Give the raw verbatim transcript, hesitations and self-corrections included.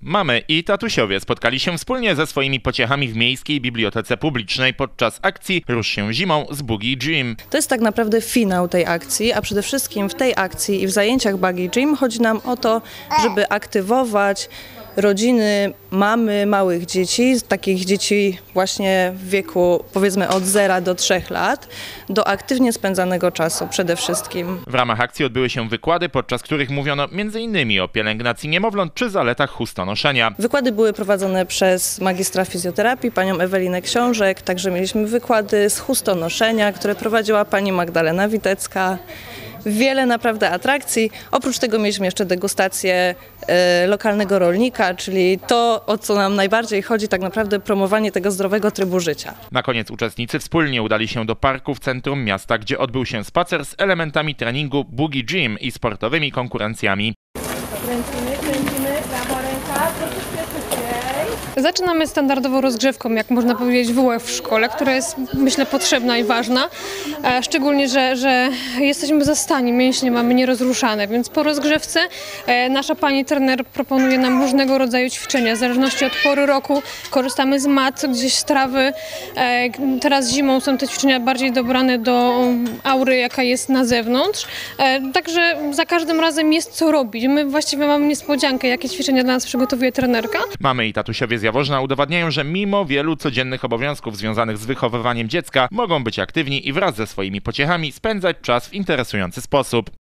Mamy i tatusiowie spotkali się wspólnie ze swoimi pociechami w Miejskiej Bibliotece Publicznej podczas akcji Rusz się zimą z Boogie Gym. To jest tak naprawdę finał tej akcji, a przede wszystkim w tej akcji i w zajęciach Boogie Gym chodzi nam o to, żeby aktywować rodziny, mamy małych dzieci, takich dzieci właśnie w wieku powiedzmy od zera do trzech lat, do aktywnie spędzanego czasu przede wszystkim. W ramach akcji odbyły się wykłady, podczas których mówiono między innymi o pielęgnacji niemowląt czy zaletach chustonoszenia. Wykłady były prowadzone przez magistra fizjoterapii, panią Ewelinę Książek, także mieliśmy wykłady z chustonoszenia, które prowadziła pani Magdalena Witecka. Wiele naprawdę atrakcji. Oprócz tego mieliśmy jeszcze degustację e, lokalnego rolnika, czyli to, o co nam najbardziej chodzi, tak naprawdę promowanie tego zdrowego trybu życia. Na koniec uczestnicy wspólnie udali się do parku w centrum miasta, gdzie odbył się spacer z elementami treningu Boogie Gym i sportowymi konkurencjami. Kręcimy, kręcimy, prawa ręka, troszeczkę szybciej. Zaczynamy standardową rozgrzewką, jak można powiedzieć, W F w szkole, która jest, myślę, potrzebna i ważna. E, szczególnie, że, że jesteśmy zastani, mięśnie mamy nierozruszane, więc po rozgrzewce e, nasza pani trener proponuje nam różnego rodzaju ćwiczenia. W zależności od pory roku korzystamy z mat, gdzieś z trawy. E, teraz zimą są te ćwiczenia bardziej dobrane do aury, jaka jest na zewnątrz. E, także za każdym razem jest co robić. My właściwie mamy niespodziankę, jakie ćwiczenia dla nas przygotowuje trenerka. Mamy i tatusiowie z Jaworzna udowadniają, że mimo wielu codziennych obowiązków związanych z wychowywaniem dziecka mogą być aktywni i wraz ze swoimi pociechami spędzać czas w interesujący sposób.